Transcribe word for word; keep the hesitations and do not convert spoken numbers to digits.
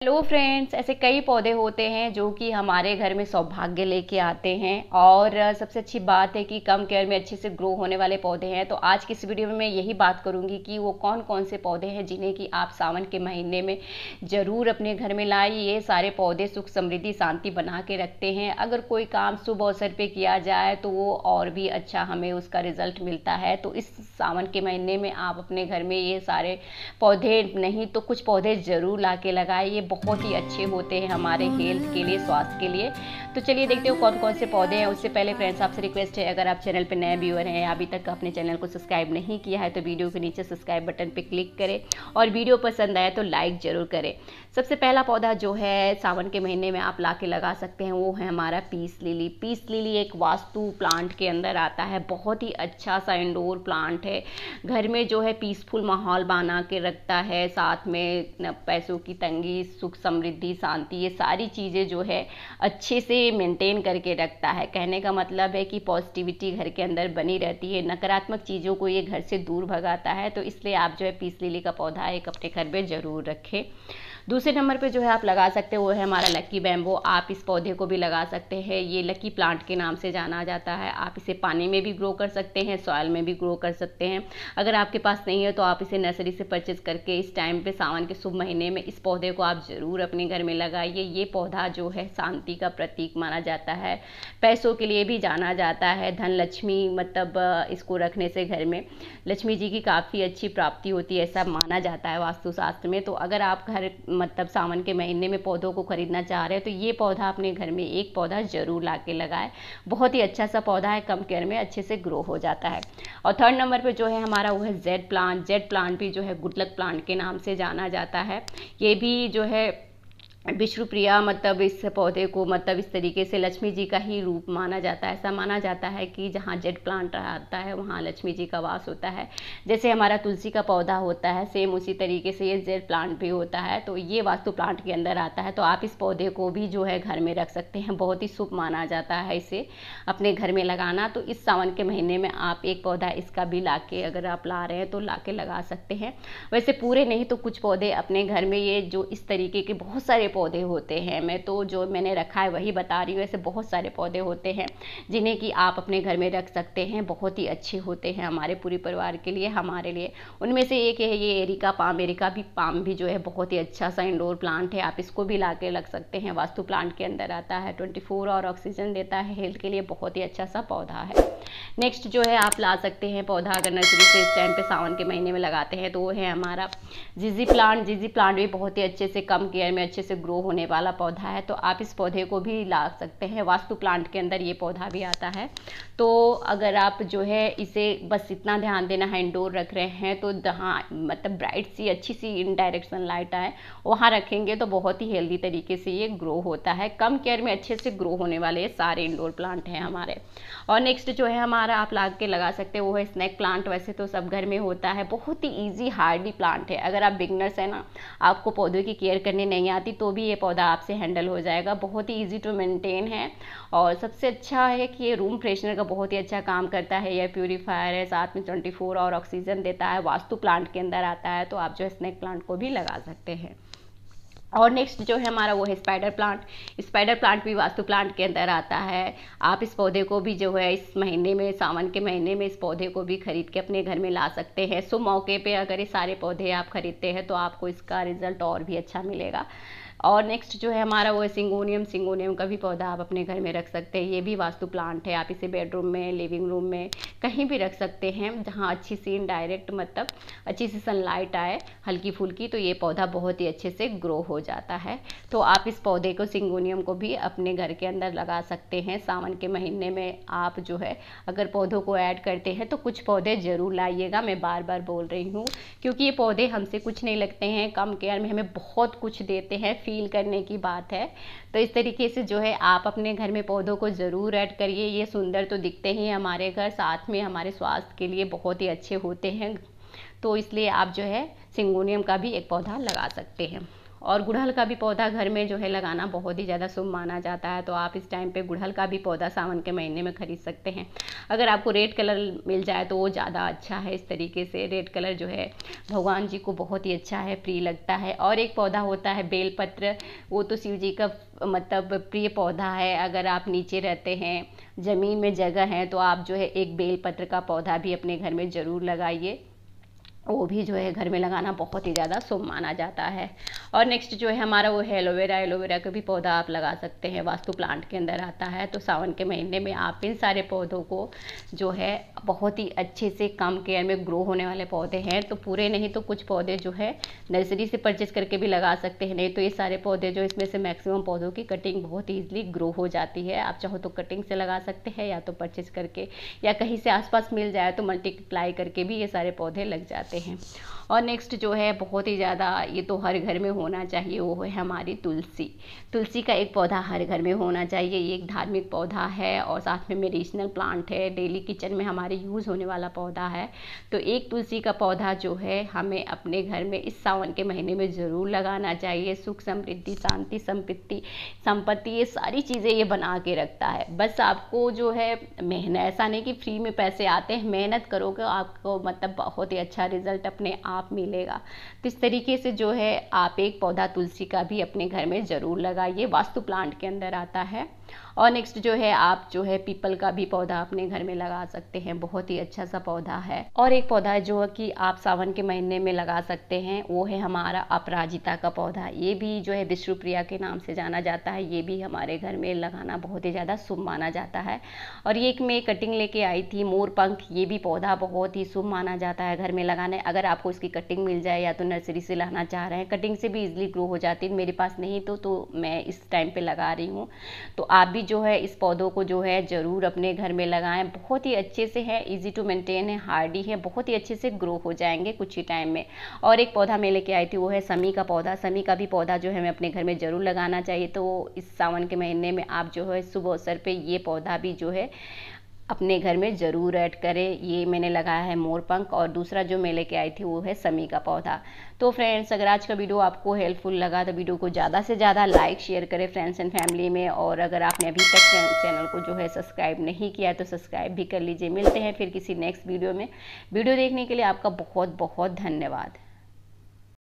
Hello friends, ऐसे कई पौधे होते हैं जो कि हमारे घर में सौभाग्य लेके आते हैं और सबसे अच्छी बात है कि कम केयर में अच्छे से ग्रो होने वाले पौधे हैं। तो आज की इस वीडियो में मैं यही बात करूंगी कि वो कौन कौन से पौधे हैं जिन्हें कि आप सावन के महीने में ज़रूर अपने घर में लाएं। ये सारे पौधे सुख समृद्धि शांति बना के रखते हैं। अगर कोई काम शुभ अवसर पर किया जाए तो वो और भी अच्छा हमें उसका रिजल्ट मिलता है। तो इस सावन के महीने में आप अपने घर में ये सारे पौधे नहीं तो कुछ पौधे ज़रूर ला के लगाएं। ये बहुत ही अच्छे होते हैं हमारे हेल्थ के लिए, स्वास्थ्य के लिए। तो चलिए देखते हो कौन कौन से पौधे हैं। उससे पहले फ्रेंड्स आपसे रिक्वेस्ट है, अगर आप चैनल पे नए व्यूअर हैं या अभी तक अपने चैनल को सब्सक्राइब नहीं किया है तो वीडियो के नीचे सब्सक्राइब बटन पे क्लिक करें और वीडियो पसंद आए तो लाइक ज़रूर करें। सबसे पहला पौधा जो है सावन के महीने में आप ला के लगा सकते हैं वो है हमारा पीस लिली। पीस लिली एक वास्तु प्लांट के अंदर आता है। बहुत ही अच्छा सा इंडोर प्लांट है। घर में जो है पीसफुल माहौल बना के रखता है। साथ में पैसों की तंगी, सुख समृद्धि, शांति, ये सारी चीज़ें जो है अच्छे से मेंटेन करके रखता है। कहने का मतलब है कि पॉजिटिविटी घर के अंदर बनी रहती है। नकारात्मक चीज़ों को ये घर से दूर भगाता है। तो इसलिए आप जो है पीस लिली का पौधा एक अपने घर में ज़रूर रखें। दूसरे नंबर पे जो है आप लगा सकते हो वो है हमारा लकी बैम्बो। आप इस पौधे को भी लगा सकते हैं। ये लकी प्लांट के नाम से जाना जाता है। आप इसे पानी में भी ग्रो कर सकते हैं, सॉइल में भी ग्रो कर सकते हैं। अगर आपके पास नहीं है तो आप इसे नर्सरी से परचेज करके इस टाइम पे सावन के शुभ महीने में इस पौधे को आप ज़रूर अपने घर में लगाइए। ये पौधा जो है शांति का प्रतीक माना जाता है। पैसों के लिए भी जाना जाता है। धन लक्ष्मी मतलब इसको रखने से घर में लक्ष्मी जी की काफ़ी अच्छी प्राप्ति होती है, ऐसा माना जाता है वास्तुशास्त्र में। तो अगर आप घर मतलब सावन के महीने में पौधों को खरीदना चाह रहे हैं तो ये पौधा अपने घर में एक पौधा जरूर ला के लगाएं। बहुत ही अच्छा सा पौधा है, कम केयर में अच्छे से ग्रो हो जाता है। और थर्ड नंबर पे जो है हमारा वो है जेड प्लांट। जेड प्लांट भी जो है गुड लक प्लांट के नाम से जाना जाता है। ये भी जो है विष्णुप्रिया मतलब इस पौधे को मतलब इस तरीके से लक्ष्मी जी का ही रूप माना जाता है। ऐसा माना जाता है कि जहाँ जेड प्लांट आता है वहाँ लक्ष्मी जी का वास होता है। जैसे हमारा तुलसी का पौधा होता है सेम उसी तरीके से ये जेड प्लांट भी होता है। तो ये वास्तु प्लांट के अंदर आता है। तो आप इस पौधे को भी जो है घर में रख सकते हैं। बहुत ही शुभ माना जाता है इसे अपने घर में लगाना। तो इस सावन के महीने में आप एक पौधा इसका भी ला के अगर आप ला रहे हैं तो ला के लगा सकते हैं। वैसे पूरे नहीं तो कुछ पौधे अपने घर में ये जो इस तरीके के बहुत सारे पौधे होते हैं, मैं तो जो मैंने रखा है वही बता रही हूँ। ऐसे बहुत सारे पौधे होते हैं जिन्हें कि आप अपने घर में रख सकते हैं। बहुत ही अच्छे होते हैं हमारे पूरे परिवार के लिए, हमारे लिए। उनमें से एक है ये एरिका पाम। एरिका भी पाम भी जो है बहुत ही अच्छा सा इंडोर प्लांट है। आप इसको भी ला के रख सकते हैं। वास्तु प्लांट के अंदर आता है। ट्वेंटी फोर और ऑक्सीजन देता है हेल्थ के लिए। बहुत ही अच्छा सा पौधा है। नेक्स्ट जो है आप ला सकते हैं पौधा अगर नर्सरी से इस टाइम पे सावन के महीने में लगाते हैं तो वो है हमारा जीजी प्लांट। जीजी प्लांट भी बहुत ही अच्छे से कम केयर में अच्छे से ग्रो होने वाला पौधा है। तो आप इस पौधे को भी ला सकते हैं। वास्तु प्लांट के अंदर ये पौधा भी आता है। तो अगर आप जो है इसे बस इतना ध्यान देना है इंडोर रख रहे हैं तो जहाँ मतलब ब्राइट सी अच्छी सी इनडायरेक्ट सनलाइट आए वहाँ रखेंगे तो बहुत ही हेल्दी तरीके से ये ग्रो होता है। कम केयर में अच्छे से ग्रो होने वाले सारे इंडोर प्लांट हैं हमारे। और नेक्स्ट जो है हमारा आप ला के लगा सकते हैं वो है स्नेक प्लांट। वैसे तो सब घर में होता है। बहुत ही ईजी हार्डी प्लांट है। अगर आप बिगनर्स हैं ना, आपको पौधों की केयर करने नहीं आती तो भी ये पौधा आपसे हैंडल हो जाएगा। बहुत ही इजी टू मेंटेन है। और सबसे अच्छा है कि ये रूम फ्रेशनर का बहुत ही अच्छा काम करता है। एयर प्यूरीफायर है, साथ में ट्वेंटी फोर और ऑक्सीजन देता है। वास्तु प्लांट के अंदर आता है। तो आप जो है स्नेक प्लांट को भी लगा सकते हैं। और नेक्स्ट जो है हमारा वो है स्पाइडर प्लांट। स्पाइडर प्लांट भी वास्तु प्लांट के अंदर आता है। आप इस पौधे को भी जो है इस महीने में सावन के महीने में इस पौधे को भी खरीद के अपने घर में ला सकते हैं। सो मौके पे अगर ये सारे पौधे आप खरीदते हैं तो आपको इसका रिजल्ट और भी अच्छा मिलेगा। और नेक्स्ट जो है हमारा वो है सिंगोनियम। सिंगोनियम का भी पौधा आप अपने घर में रख सकते हैं। ये भी वास्तु प्लांट है। आप इसे बेडरूम में, लिविंग रूम में कहीं भी रख सकते हैं जहाँ अच्छी सी इनडायरेक्ट मतलब अच्छी सी सनलाइट आए हल्की फुल्की। तो ये पौधा बहुत ही अच्छे से ग्रो हो जाता है। तो आप इस पौधे को सिंगोनियम को भी अपने घर के अंदर लगा सकते हैं। सावन के महीने में आप जो है अगर पौधों को ऐड करते हैं तो कुछ पौधे ज़रूर लाइएगा। मैं बार बार बोल रही हूँ क्योंकि ये पौधे हमसे कुछ नहीं लगते हैं, कम केयर में हमें बहुत कुछ देते हैं। फील करने की बात है। तो इस तरीके से जो है आप अपने घर में पौधों को ज़रूर ऐड करिए। ये सुंदर तो दिखते ही हमारे घर, साथ में हमारे स्वास्थ्य के लिए बहुत ही अच्छे होते हैं। तो इसलिए आप जो है सिंगोनियम का भी एक पौधा लगा सकते हैं। और गुड़हल का भी पौधा घर में जो है लगाना बहुत ही ज़्यादा शुभ माना जाता है, तो आप इस टाइम पे गुड़हल का भी पौधा सावन के महीने में खरीद सकते हैं। अगर आपको रेड कलर मिल जाए तो वो ज़्यादा अच्छा है। इस तरीके से रेड कलर जो है भगवान जी को बहुत ही अच्छा है, प्रिय लगता है। और एक पौधा होता है बेलपत्र, वो तो शिव जी का मतलब प्रिय पौधा है। अगर आप नीचे रहते हैं, ज़मीन में जगह है, तो आप जो है एक बेलपत्र का पौधा भी अपने घर में ज़रूर लगाइए, वो भी जो है घर में लगाना बहुत ही ज़्यादा शुभ माना जाता है। और नेक्स्ट जो है हमारा वो है एलोवेरा। एलोवेरा का भी पौधा आप लगा सकते हैं, वास्तु प्लांट के अंदर आता है। तो सावन के महीने में आप इन सारे पौधों को जो है बहुत ही अच्छे से कम केयर में ग्रो होने वाले पौधे हैं, तो पूरे नहीं तो कुछ पौधे जो है नर्सरी से परचेज करके भी लगा सकते हैं। नहीं तो ये सारे पौधे जो इसमें से मैक्सिमम पौधों की कटिंग बहुत ईजिली ग्रो हो जाती है। आप चाहो तो कटिंग से लगा सकते हैं, या तो परचेज करके, या कहीं से आसपास मिल जाए तो मल्टीप्लाई करके भी ये सारे पौधे लग जाते हैं। और नेक्स्ट जो है बहुत ही ज़्यादा ये तो हर घर में होना चाहिए, वो है हमारी तुलसी। तुलसी का एक पौधा हर घर में होना चाहिए। ये एक धार्मिक पौधा है और साथ में मेडिसिनल प्लांट है, डेली किचन में हमारे यूज़ होने वाला पौधा है। तो एक तुलसी का पौधा जो है हमें अपने घर में इस सावन के महीने में ज़रूर लगाना चाहिए। सुख समृद्धि, शांति, संपत्ति संपत्ति ये सारी चीज़ें ये बना के रखता है। बस आपको जो है मेहनत, ऐसा नहीं कि फ्री में पैसे आते हैं, मेहनत करोगे आपको मतलब बहुत ही अच्छा रिजल्ट अपने आप मिलेगा। तो इस तरीके से जो है आप एक पौधा तुलसी का भी अपने घर में ज़रूर लगाइए, वास्तु प्लांट के अंदर आता है। और नेक्स्ट जो है आप जो है पीपल का भी पौधा अपने घर में लगा सकते हैं, बहुत ही अच्छा सा पौधा है। और एक पौधा जो कि आप सावन के महीने में लगा सकते हैं, वो है हमारा अपराजिता का पौधा। ये भी जो है विष्णुप्रिया के नाम से जाना जाता है। ये भी हमारे घर में लगाना बहुत ही ज़्यादा शुभ माना जाता है। और ये एक मैं कटिंग लेके आई थी, मोरपंख। ये भी पौधा बहुत ही शुभ माना जाता है घर में लगाने। अगर आपको इसकी कटिंग मिल जाए या तो नर्सरी से लाना चाह रहे हैं, कटिंग से भी इजिली ग्रो हो जाती है। मेरे पास नहीं तो तो मैं इस टाइम पे लगा रही हूँ। तो आप भी जो है इस पौधों को जो है ज़रूर अपने घर में लगाएं। बहुत ही अच्छे से है, इजी टू मेंटेन है, हार्डी है, बहुत ही अच्छे से ग्रो हो जाएंगे कुछ ही टाइम में। और एक पौधा मैं लेके आई थी, वो है समी का पौधा। समी का भी पौधा जो है हमें अपने घर में ज़रूर लगाना चाहिए। तो इस सावन के महीने में आप जो है शुभ अवसर पे ये पौधा भी जो है अपने घर में ज़रूर ऐड करें। ये मैंने लगाया है मोरपंख, और दूसरा जो मैं लेके आई थी वो है समी का पौधा। तो फ्रेंड्स, अगर आज का वीडियो आपको हेल्पफुल लगा तो वीडियो को ज़्यादा से ज़्यादा लाइक शेयर करें फ्रेंड्स एंड फैमिली में। और अगर आपने अभी तक चैनल को जो है सब्सक्राइब नहीं किया है तो सब्सक्राइब भी कर लीजिए। मिलते हैं फिर किसी नेक्स्ट वीडियो में। वीडियो देखने के लिए आपका बहुत बहुत धन्यवाद।